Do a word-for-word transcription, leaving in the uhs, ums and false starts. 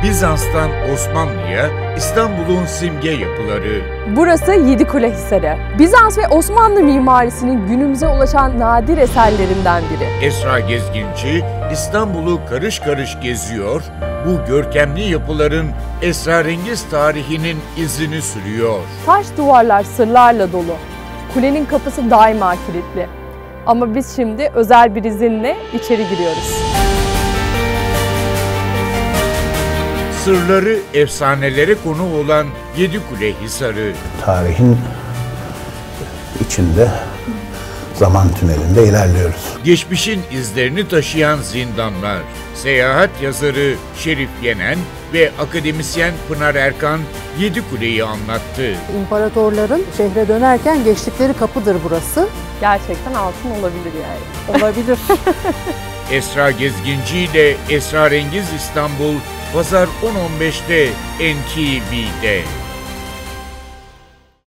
Bizans'tan Osmanlı'ya İstanbul'un simge yapıları. Burası Yedikule Hisarı. Bizans ve Osmanlı mimarisinin günümüze ulaşan nadir eserlerinden biri. Esra Gezginci İstanbul'u karış karış geziyor, bu görkemli yapıların esrarengiz tarihinin izini sürüyor. Taş duvarlar sırlarla dolu. Kulenin kapısı daima kilitli. Ama biz şimdi özel bir izinle içeri giriyoruz. Sırları efsanelere konu olan Yedikule Hisarı. Tarihin içinde, zaman tünelinde ilerliyoruz. Geçmişin izlerini taşıyan zindanlar. Seyahat yazarı Şerif Yenen ve akademisyen Pınar Erkan Yedikule'yi anlattı. İmparatorların şehre dönerken geçtikleri kapıdır burası. Gerçekten altın olabilir yani. Olabilir. Esra Gezginci ile Esrarengiz İstanbul Pazar on on beşte N T V'de.